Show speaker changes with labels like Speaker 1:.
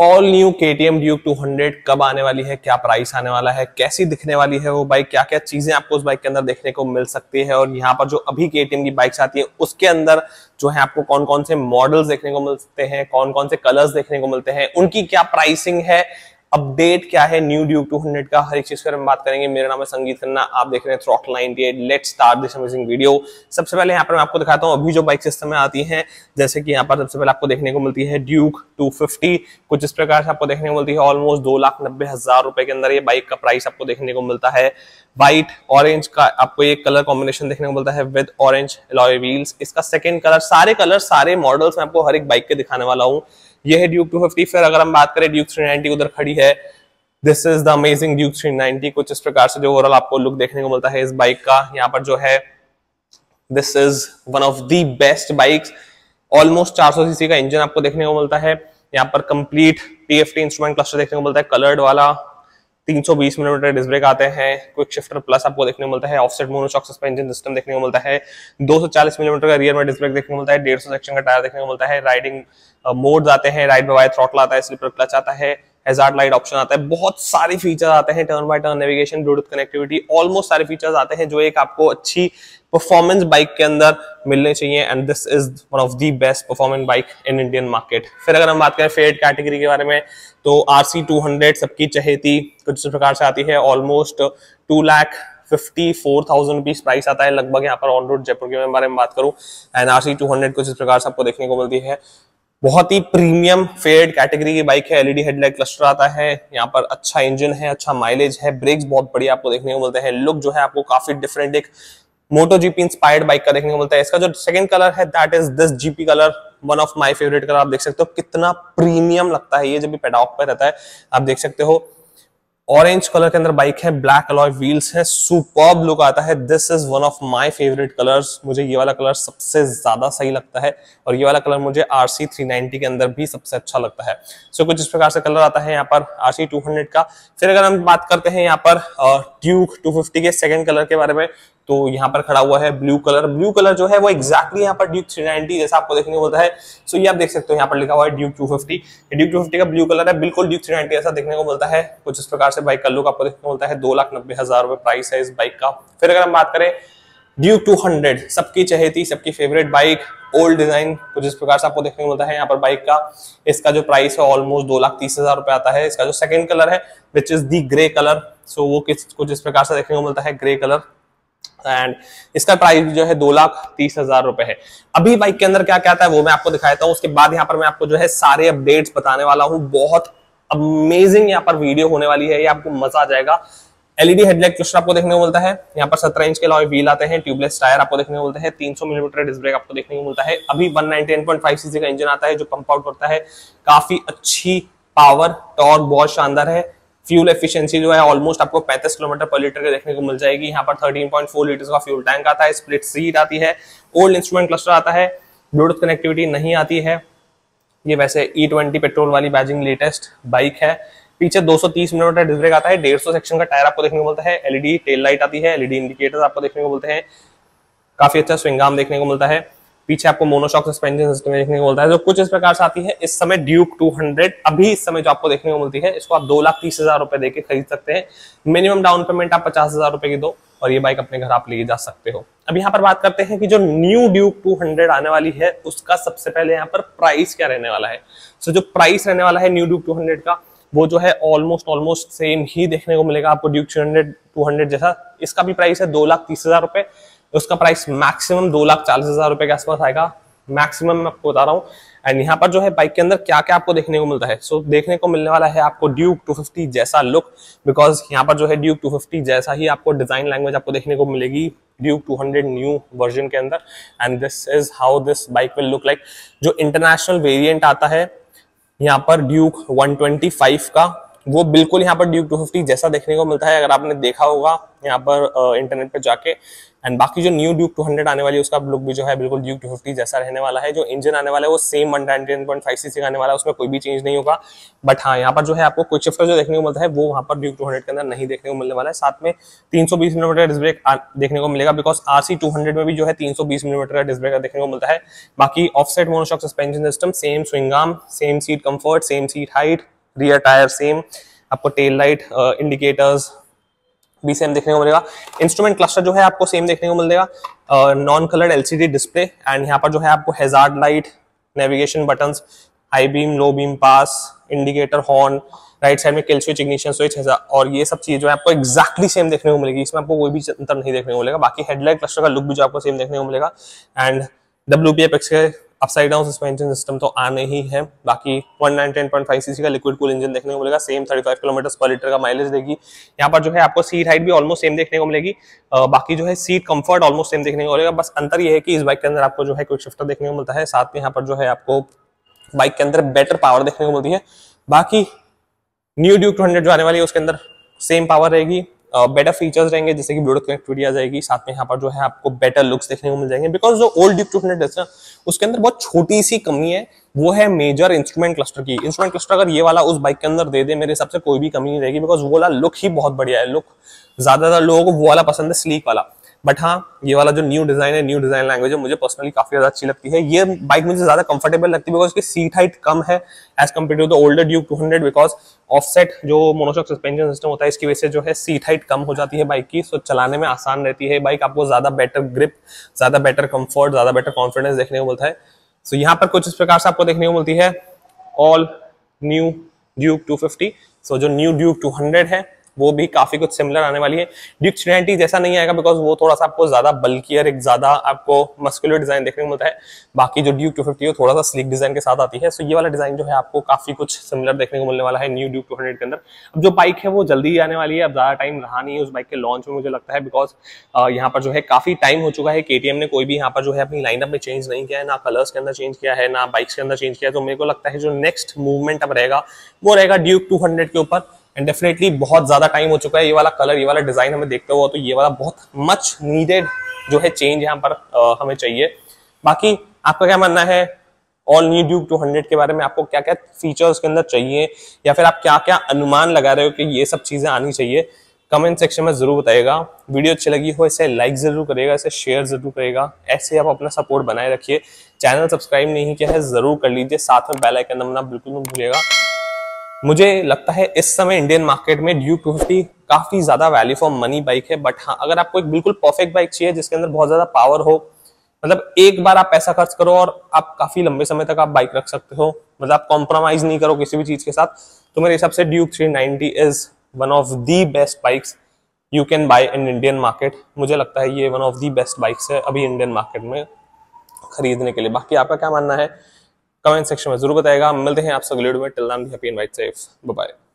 Speaker 1: All new KTM Duke 200 कब आने वाली है, क्या प्राइस आने वाला है, कैसी दिखने वाली है वो बाइक, क्या क्या चीजें आपको उस बाइक के अंदर देखने को मिल सकती है, और यहाँ पर जो अभी KTM की बाइक्स आती है उसके अंदर जो है आपको कौन कौन से मॉडल्स देखने को मिलते हैं, कौन कौन से कलर्स देखने को मिलते हैं, उनकी क्या प्राइसिंग है, अपडेट क्या है न्यू ड्यूक 200 का, हर एक चीज के बारे में बात करेंगे। मेरा नाम है संगीत खन्ना, आप देख रहे हैं throttle 98। Let's start this amazing video. सबसे पहले यहाँ पर मैं आपको दिखाता हूँ अभी जो बाइक सिस्टम में आती हैं, जैसे कि यहाँ पर सबसे पहले आपको देखने को मिलती है ड्यूक 250, कुछ इस प्रकार से आपको देखने को मिलती है। ऑलमोस्ट 2,90,000 रुपए के अंदर ये बाइक का प्राइस आपको देखने को मिलता है। व्हाइट ऑरेंज का आपको एक कलर कॉम्बिनेशन देखने को मिलता है विद ऑरेंज अलॉय व्हील्स। इसका सेकंड कलर, सारे मॉडल्स मैं आपको हर एक बाइक के दिखाने वाला हूँ। ये है ड्यूक 250। फिर अगर हम बात करें ड्यूक 390 उधर खड़ी है, this is the amazing Duke 390। कुछ इस प्रकार से जो ओवरऑल आपको लुक देखने को मिलता है इस बाइक का। यहाँ पर जो है this is one of the best bikes. Almost 400 CC का इंजन आपको देखने को मिलता है। यहाँ पर कंप्लीट TFT इंस्ट्रूमेंट क्लस्टर देखने को मिलता है, कलर्ड वाला। 320 मिलीमीटर डिस्क ब्रेक आते हैं। क्विक शिफ्टर प्लस आपको देखने को मिलता है। ऑफसेट मोनोशॉक सस्पेंशन सिस्टम देखने को मिलता है। 240 मिलीमीटर का रियर में डिस्क ब्रेक देखने को मिलता है। 150 सेक्शन का टायर देखने को मिलता है। राइडिंग मोड्स आते हैं, राइड बाय वायर थ्रॉटल आता है, स्लीपर क्लच आता है, हैजार्ड लाइट ऑप्शन आता है, बहुत सारे फीचर्स आते हैं, turn by turn navigation, Bluetooth connectivity, almost सारे फीचर्स आते हैं जो एक आपको अच्छी परफॉर्मेंस बाइक के अंदर मिलने चाहिए। And this is one of the best performance bike in Indian market. फिर अगर हम बात करें फेयर्ड कैटेगरी के बारे में, तो RC 200 सबकी चहेती कुछ इस प्रकार से आती है। ऑलमोस्ट 2,54,000 रुपीज प्राइस आता है लगभग यहाँ पर ऑन रोड जयपुर के बारे में बात करूं। एंड RC 200 कुछ इस प्रकार से आपको देखने को मिलती है। बहुत ही प्रीमियम फेयर्ड कैटेगरी की बाइक है। LED हेडलाइट क्लस्टर आता है, यहाँ पर अच्छा इंजन है, अच्छा माइलेज है, ब्रेक्स बहुत बढ़िया आपको देखने को मिलते हैं। लुक जो है आपको काफी डिफरेंट एक MotoGP इंस्पायर्ड बाइक का देखने को मिलता है। इसका जो सेकंड कलर है that is this GP colour, one of my favourite colour. आप देख सकते हो कितना प्रीमियम लगता है ये जब भी पेडॉक पे रहता है। आप देख सकते हो ऑरेंज कलर के अंदर बाइक है, ब्लैक अलॉय व्हील्स है, सुपर्ब लुक आता है। This is one of my favourite colours. मुझे ये वाला कलर सबसे ज्यादा सही लगता है और ये वाला कलर मुझे RC 390 के अंदर भी सबसे अच्छा लगता है। सो कुछ इस प्रकार से कलर आता है यहाँ पर RC 200 का। फिर अगर हम बात करते हैं यहाँ पर ड्यूक 250 के सेकंड कलर के बारे में, तो यहाँ पर खड़ा हुआ है ब्लू कलर। ब्लू कलर जो है वो एग्जैक्टली यहाँ पर ड्यूक 390 जैसा आपको देखने को मिलता है। सो ये आप देख सकते हो यहाँ पर लिखा हुआ है ड्यूक 250। ड्यूक 250 का ब्लू कलर है, बिल्कुल ड्यूक 390 जैसा देखने को मिलता है। कुछ इस प्रकार से बाइक का लुक आपको देखने को मिलता है। 2,90,000 रुपए प्राइस है इस बाइक का। फिर अगर हम बात करें ड्यूक 200 सबकी चहेती, सबकी फेवरेट बाइक, ओल्ड डिजाइन, कुछ इस प्रकार से आपको देखने को मिलता है यहाँ पर बाइक का। इसका जो प्राइस है ऑलमोस्ट 2,30,000 रुपए आता है। इसका जो सेकंड कलर है which is the grey colour, so वो कुछ इस प्रकार से देखने को मिलता है, ग्रे कलर। एंड इसका प्राइस जो है 2,30,000 रुपए है। अभी बाइक के अंदर क्या क्या आता है वो मैं आपको दिखाता हूँ। उसके बाद यहाँ पर मैं आपको जो है सारे अपडेट्स बताने वाला हूँ। बहुत अमेजिंग यहाँ पर वीडियो होने वाली है, ये आपको मजा आ जाएगा। LED हेडलाइट क्लस्टर आपको देखने को मिलता है। यहाँ पर 17 इंच के अलॉय व्हील आते हैं, ट्यूबलेस टायर आपको देखने को मिलते हैं, 300 मिलीमीटर डिस्क ब्रेक आपको देखने को मिलता है। अभी 199.5 सीसी का इंजन आता है जो पंप आउट करता है। काफी अच्छी पावर, टॉर्क बहुत शानदार है। फ्यूल एफिशिएंसी जो है ऑलमोस्ट आपको 35 किलोमीटर पर लीटर के देखने को मिल जाएगी। यहाँ पर 13.4 लीटर का फ्यूल टैंक आता है, स्प्लिट सीट आती है, ओल्ड इंस्ट्रूमेंट क्लस्टर आता है, ब्लूटूथ कनेक्टिविटी नहीं आती है। ये वैसे E20 पेट्रोल वाली बैजिंग लेटेस्ट बाइक है। पीछे 230 मिलीमीटर डिस्क ब्रेक आता है, 150 सेक्शन का टायर आपको देखने को मिलता है, LED टेल लाइट आती है, LED इंडिकेटर्स आपको देखने को मिलते हैं, काफी अच्छा स्विंग आर्म देखने को मिलता है। पीछे आपको मोनोशॉक सस्पेंशन सिस्टम देखने को मिलता है जो कुछ इस प्रकार से आती है। इस समय ड्यूक 200 अभी इस समय जो आपको देखने को मिलती है, इसको आप 2,30,000 रुपए देके खरीद सकते हैं। मिनिमम डाउन पेमेंट आप 50,000 रुपए की दो और ये बाइक अपने घर आप ले जा सकते हो। अब यहाँ पर बात करते हैं कि जो न्यू ड्यूक 200 आने वाली है उसका सबसे पहले यहाँ पर प्राइस क्या रहने वाला है। सो जो प्राइस रहने वाला है न्यू ड्यूक 200 का, वो जो है ऑलमोस्ट सेम ही देखने को मिलेगा आपको ड्यूक 200 जैसा। इसका भी प्राइस है 2,30,000 रुपए। उसका प्राइस मैक्सिमम 2,40,000 रुपए के आसपास आएगा, मैक्सिमम मैं आपको बता रहा हूँ। एंड यहाँ पर जो है बाइक के अंदर क्या क्या आपको देखने को मिलता है, सो देखने को मिलने वाला है आपको ड्यूक 250 जैसा लुक, बिकॉज यहाँ पर जो है ड्यूक 250 जैसा ही आपको डिजाइन लैंग्वेज आपको देखने को मिलेगी ड्यूक 200 न्यू वर्जन के अंदर। And this is how this bike will look like. जो इंटरनेशनल वेरिएंट आता है यहाँ पर ड्यूक 125 का, वो बिल्कुल यहाँ पर ड्यूक 250 जैसा देखने को मिलता है, अगर आपने देखा होगा यहाँ पर इंटरनेट पे जाके। एंड बाकी जो न्यू ड्यूक 200 आने वाली है उसका लुक भी जो है बिल्कुल ड्यूक 250 जैसा रहने वाला है। जो इंजन आने वाला है वो सेम 110.5 सीसी का आने वाला है, उसमें कोई भी चेंज नहीं होगा। बट हाँ, यहाँ पर जो है आपको क्विक शिफ्टर जो देखने को मिलता है वो वहाँ पर ड्यूक 200 के अंदर नहीं देखने को मिलने वाला है। साथ में 320 मिलीमीटर डिस्क ब्रेक देखने को मिलेगा, बिकॉज RC 200 में भी जो है 320 मिलीमीटर का डिस्क ब्रेक देखने को मिलता है। बाकी offset monoshock suspension system, same swing arm, same seat comfort, same seat height, rear tyre same, आपको टेल लाइट इंडिकेटर्स भी सेम देखने को मिलेगा। इंस्ट्रूमेंट क्लस्टर जो है आपको सेम देखने को मिलेगा, non coloured LCD display. And यहाँ पर जो है आपको hazard light, navigation buttons, high beam, low beam, pass, indicator, horn, right side में किल स्विच, इग्निशन स्विच, और ये सब चीजें जो है आपको एक्जैक्टली सेम देखने को मिलेगी, इसमें आपको कोई भी अंतर नहीं देखने को मिलेगा। बाकी हेडलाइट क्लस्टर का लुक भी जो आपको सेम देखने को मिलेगा। एंड WPF के अपसाइड डाउन सस्पेंशन सिस्टम तो आने ही है। बाकी 110.5 सीसी का लिक्विड कूल इंजन देखने को मिलेगा, सेम 35 किलोमीटर पर लीटर का माइलेज देगी। यहाँ पर जो है आपको सीट हाइट भी ऑलमोस्ट सेम देखने को मिलेगी। बाकी जो है सीट कंफर्ट ऑलमोस्ट सेम देखने को मिलेगा। बस अंतर ये है कि इस बाइक के अंदर आपको जो है क्विक शिफ्टर देखने को मिलता है, साथ में यहाँ पर जो है आपको बाइक के अंदर बेटर पावर देखने को मिलती है। बाकी न्यू ड्यूक 200 जो आने वाली है उसके अंदर सेम पावर रहेगी, बेटर फीचर्स रहेंगे, जैसे कि ब्लूटूथ कनेक्टिविटी आ जाएगी। साथ में यहाँ पर जो है आपको बेटर लुक्स देखने को मिल जाएंगे, बिकॉज जो ओल्ड ड्यूक 200 है ना उसके अंदर बहुत छोटी सी कमी है, वो है मेजर इंस्ट्रूमेंट क्लस्टर की। इंस्ट्रूमेंट क्लस्टर अगर ये वाला उस बाइक के अंदर दे दे, मेरे हिसाब से कोई भी कमी नहीं रहेगी, बिकॉज वो वाला लुक ही बहुत बढ़िया है। लुक ज्यादातर लोगों को वो वाला पसंद है, स्लीक वाला। बट हाँ, ये वाला जो न्यू डिजाइन है, न्यू डिजाइन लैंग्वेज है, मुझे पर्सनली काफी ज्यादा अच्छी लगती है। ये बाइक मुझे ज्यादा कंफर्टेबल लगती है बिकॉज इसकी सीट हाइट कम है as compared to the older Duke 200, because offset जो मोनोशॉक सस्पेंशन सिस्टम होता है इसकी वजह से जो है सीट हाइट कम हो जाती है बाइक की, सो चलाने में आसान रहती है बाइक, आपको ज्यादा बेटर ग्रिप, ज्यादा बेटर कंफर्ट, ज्यादा बेटर कॉन्फिडेंस देखने को मिलता है। सो यहाँ पर कुछ इस प्रकार से आपको देखने को मिलती है ऑल न्यू ड्यूक 250। सो जो न्यू ड्यूक 200 है वो भी काफी कुछ सिमिलर आने वाली है। ड्यूक 390 जैसा नहीं आएगा, बिकॉज वो थोड़ा सा आपको ज्यादा बल्कियर, एक ज्यादा आपको मस्कुलर डिजाइन देखने को मिलता है। बाकी जो ड्यूक 250 है थोड़ा सा स्लिक डिजाइन के साथ आती है। सो ये वाला डिजाइन जो है आपको काफी कुछ सिमिलर देखने को मिलने वाला है न्यू ड्यूक 200 के अंदर। अब जो बाइक है वो जल्दी ही आने वाली है, अब ज्यादा टाइम रहा नहीं है उस बाइक के लॉन्च में, मुझे लगता है, बिकॉज यहाँ पर जो है काफी टाइम हो चुका है। KTM ने कोई भी यहाँ पर जो है अपनी लाइनअप में चेंज नहीं किया है, ना कलर्स के अंदर चेंज किया है, ना बाइक्स के अंदर चेंज किया है। तो मेरे को लगता है जो नेक्स्ट मूवमेंट अब रहेगा वो रहेगा ड्यूक 200 के ऊपर। एंड डेफिनेटली बहुत ज्यादा टाइम हो चुका है, ये वाला कलर, ये वाला डिजाइन हमें देखते हुआ, तो ये वाला बहुत मच नीडेड जो है चेंज यहाँ पर हमें चाहिए। बाकी आपका क्या मानना है ऑल न्यू ड्यूक 200 के बारे में? आपको क्या क्या फीचर्स के अंदर चाहिए, या फिर आप क्या क्या अनुमान लगा रहे हो कि ये सब चीजें आनी चाहिए? कमेंट सेक्शन में जरूर बताइएगा। वीडियो अच्छी लगी हो इसे लाइक जरूर करिएगा, इसे शेयर जरूर करिएगा। ऐसे आप अपना सपोर्ट बनाए रखिए। चैनल सब्सक्राइब नहीं किया है जरूर कर लीजिए, साथ में बेल आइकन दबाना बिल्कुल मत भूलिएगा। मुझे लगता है इस समय इंडियन मार्केट में ड्यूक 250 काफी ज्यादा वैल्यू फॉर मनी बाइक है। बट हाँ, अगर आपको एक बिल्कुल परफेक्ट बाइक चाहिए जिसके अंदर बहुत ज्यादा पावर हो, मतलब एक बार आप पैसा खर्च करो और आप काफी लंबे समय तक आप बाइक रख सकते हो, मतलब आप कॉम्प्रोमाइज नहीं करो किसी भी चीज के साथ, तो मेरे हिसाब से Duke 390 is one of the best bikes you can buy in Indian market. मुझे लगता है ये one of the best bikes है अभी इंडियन मार्केट में खरीदने के लिए। बाकी आपका क्या मानना है कमेंट सेक्शन में जरूर बताएगा। मिलते हैं आपसे अगले वीडियो में। Till then be happy and ride safe, bye bye.